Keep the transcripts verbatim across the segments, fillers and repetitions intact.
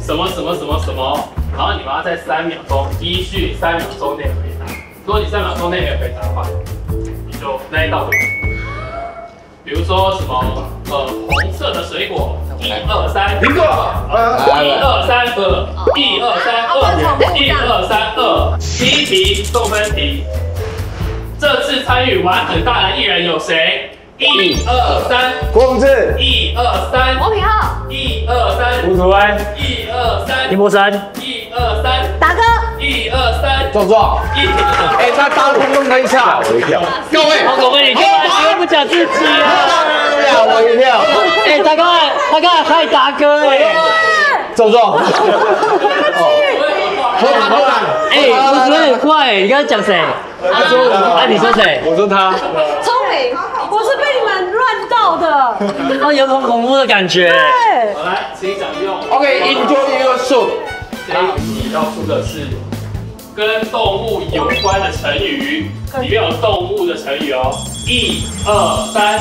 什么什么什么什么，然后你把它在三秒钟依序三秒钟内回答。如果你三秒钟内没有回答的话，你就那一道就。比如说什么呃红色的水果，一二三， 苹果， 一二三二，一二三二，一二三二，第一题送分题。这次参与玩很大的艺人有谁？一二三， 郭宏志， 一二三， 王品浩， 一二三， 吴楚安， 一二三， 林柏山， 一二三， 达哥， 一二三， 壮壮， 一。 哎，那大通通可以吓我一跳，各位， 黄狗妹，你干嘛？你又不讲自己啊？ 吓我一跳， 哎，大哥，大哥，嗨，达哥，哎， 壮壮， 喝完喝完， 哎，我觉得很快，你刚刚讲谁？他说，啊，你说谁？ 我说他， 聪明，我是被你们乱到的。 哦，有种恐怖的感觉。 对， 好来，请享用。 OK，enjoy your soup。 这一题要出的是跟动物有关的成语，里面有动物的成语哦。一二三，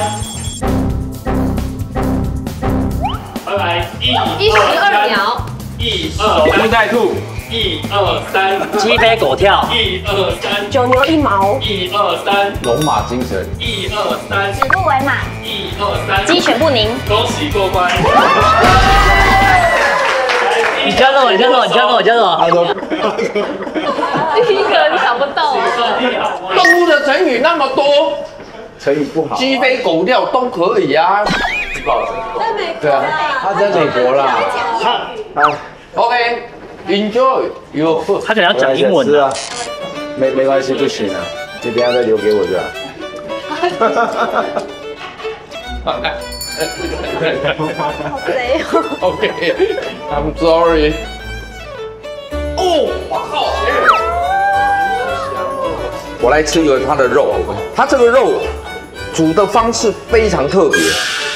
拜拜。一一十二秒， 一二不带吐， 一二三， 鸡飞狗跳， 一二三， 九牛一毛， 一二三， 龙马精神。 一二三， 指鹿为马， 一二三， 鸡犬不宁。 恭喜过关。 你叫什么？你叫什么？你叫什么？你叫什么？ 他说， 第一个人想不到。 动物的成语那么多， 成语不好。 鸡飞狗跳都可以啊。 在美国对啊，他在美国啦。 他啊， OK，enjoy your food。 他可能要讲英文是啊，没没关系，不行啊，你等下再留给我就好。 好贼哦。 OK，I'm sorry。哦，我靠！我来吃个它的肉，它这个肉煮的方式非常特别。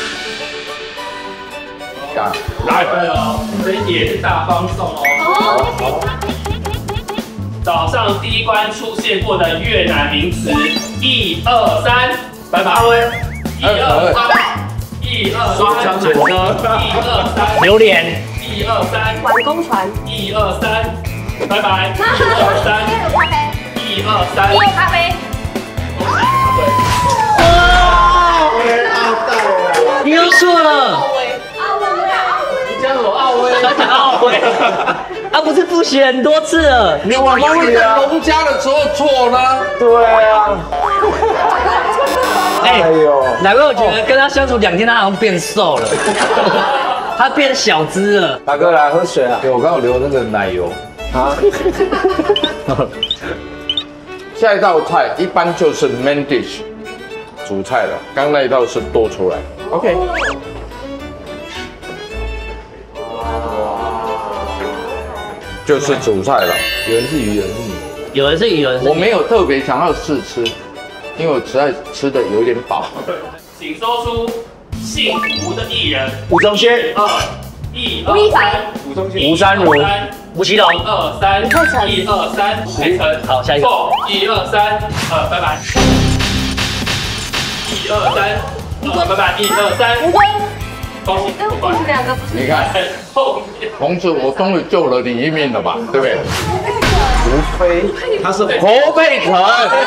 啊， 来哦，这也是大放送哦。早上第一关出现过的越南名词，一二三，拜拜。一二三，一二三， 左车， 一二三， 榴莲， 一二三， 玩公船， 一二三，拜拜。一二三， 咖啡， 一二三， 一有咖啡。 你又错了， 你讲什么奥威？ 他讲奥威，他不是复习很多次了。 你怎么会在农家的时候错呢？ 对啊， 哎哎呦， 难怪我觉得跟他相处两天，他好像变瘦了，他变小只了。 大哥来喝水啊。 对，我刚好留那个奶油。 啊， 下一道菜一般就是 main dish， 主菜了。刚那一道是多出来。OK。就是主菜了。 有人是鱼，有人是米。 有人是鱼，有人是我没有特别想要试吃，因为我实在吃的有点饱。 请说出姓吴的艺人。 吴宗宪、 二，一二三， 吴宗宪、 一吴山如、 三吴奇隆一。二三，一二三，佩晨。 好，下一个。 一二三，呃，拜拜。一二三，呃，拜拜。一二三， 吴尊， 恭喜过关。 两个不是。 你看， 后面红子，我终于救了你一命了吧？对不对？ 吴飞，他是侯佩岑。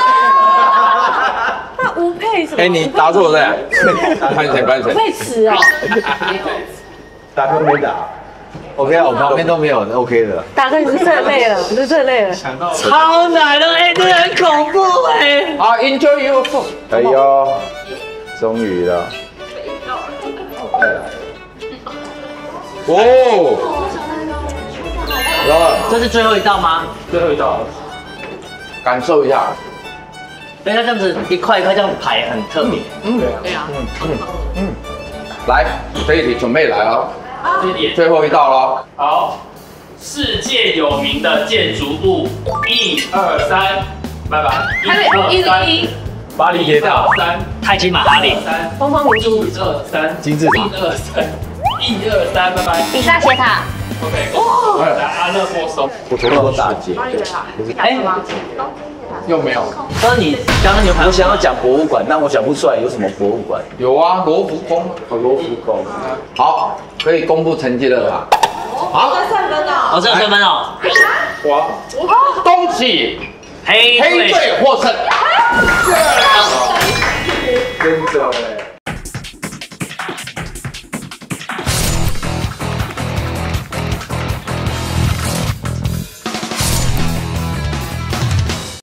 那吴佩什么？ 哎，你答错了，拍谁拍谁吴？佩慈哦。 大哥没打。OK 啊，我旁边都没有 OK 的。 大哥，你是真的累了，你是真的累了。 超难的，哎、这很恐怖哎、 好 ，Enjoy your food。 哎呦，终于了。 哦，了， 这是最后一道吗？ 最后一道， 感受一下。 因为它这样子一块一块这样排很特别。 对啊， 来，这一题准备来了， 这一点最后一道了。 好。世界有名的建筑物，一二三，拜拜。 一零一， 巴黎铁塔、 三， 泰姬玛哈陵， 三， 东方明珠， 一二三， 金字塔一二三，一二三，拜拜。 比萨斜塔， OK，来阿乐没收。 我头脑打结。 哎、 又没有？ 哥，你刚刚有排我想要讲博物馆，但我想不出来有什么博物馆。 有啊，罗浮宫。 哦，罗浮宫。 好，可以公布成绩了啦。 好， 算分哦。 哦，这有算分哦。 哇，恭喜黑黑队获胜。 真的哎。